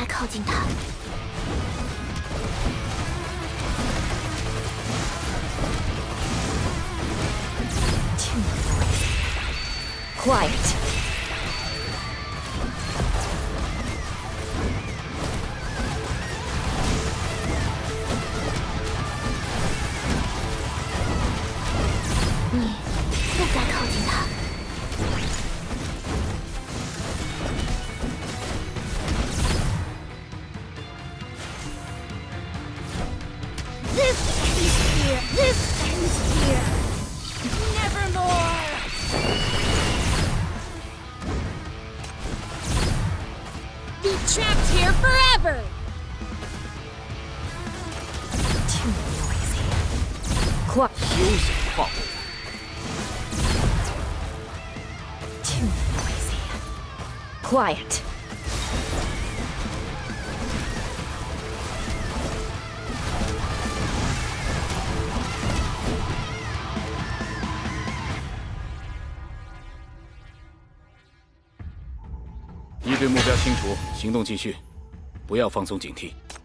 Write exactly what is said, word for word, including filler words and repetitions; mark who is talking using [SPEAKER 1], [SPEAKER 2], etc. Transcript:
[SPEAKER 1] 再靠近他。
[SPEAKER 2] Quiet.
[SPEAKER 1] This ends here. This ends here. Nevermore. Be trapped here forever.
[SPEAKER 2] Too noisy. Quiet.
[SPEAKER 3] 休想放我！
[SPEAKER 2] Too noisy. Quiet.
[SPEAKER 3] 敌对目标清除，行动继续，不要放松警惕。